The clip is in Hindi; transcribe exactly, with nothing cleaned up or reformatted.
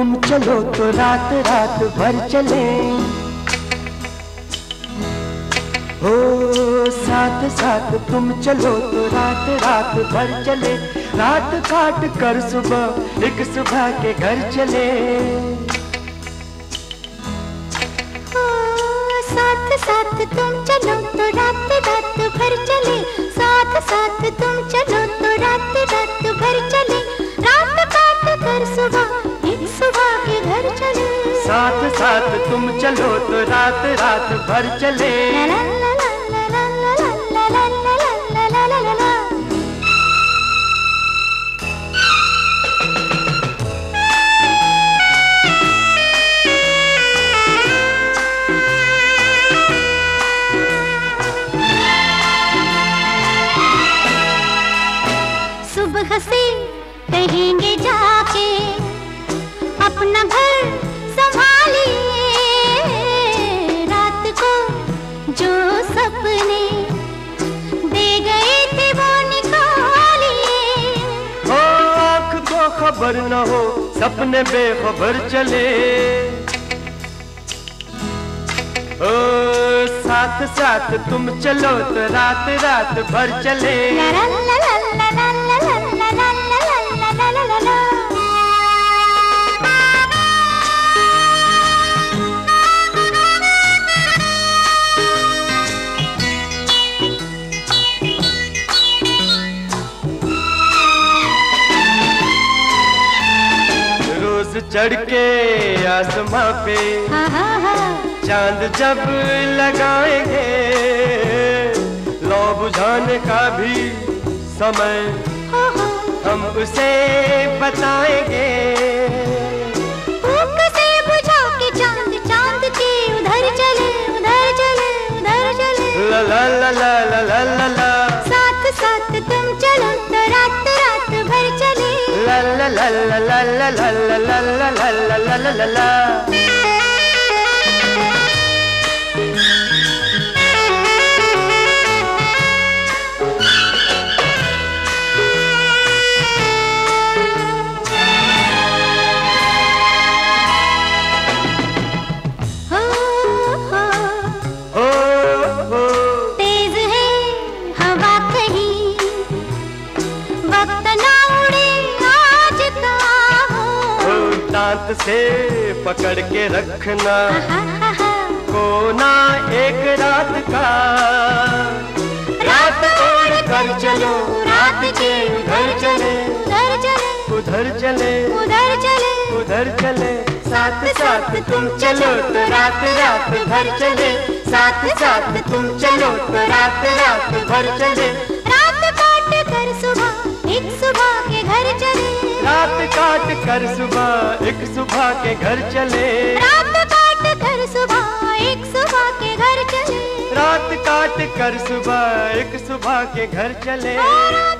तुम चलो तो रात रात भर चले, हो साथ साथ तुम चलो तो रात रात भर चले, रात काट कर सुबह एक सुबह के घर चले। हो साथ साथ तुम चलो तो रात रात भर चले, साथ साथ तुम चलो तो रात रात भर चले, रात काट कर सुबह एक सुबह के घर चले। साथ साथ तुम चलो तो रात रात भर चले। ला ला ला ला ला ला ला ला ला ला ला ला ला। सुबह से कहेंगे जाके अपना घर संभालिए, रात को जो सपने दे गए थे वो निकालिए। हो आँख को खबर न हो सपने बेखबर चले, ओ साथ साथ तुम चलो तो रात रात भर चले। ला ला ला ला ला ला ला ला ला ला ला ला ला ला। रोज चढ़ के आसमां पे चांद जब लगाएंगे, लौ बुझाने का भी समय हम उसे बताएंगे। भूख से बुझा के चांद चांद के उधर चले उधर चले उधर चले। ला ला ला ला ला ला ला ला। साथ साथ तुम चलो तो रात रात भर चले। ला ला ला ला ला ला ला ला ला ला ला ला ला ला ला। दांत से पकड़ के रखना कोना एक रात का, रात और कर चलो रात के उधर चले उधर चले उधर चले उधर चले। साथ साथ तुम चलो तो रात रात भर चले, साथ साथ तुम चलो तो रात रात भर चले। रात काट कर सुबह एक सुबह के घर चले, रात काट कर सुबह एक सुबह के घर चले। रात काट कर सुबह एक सुबह के घर चले, रात काट कर सुबह एक सुबह के घर चले।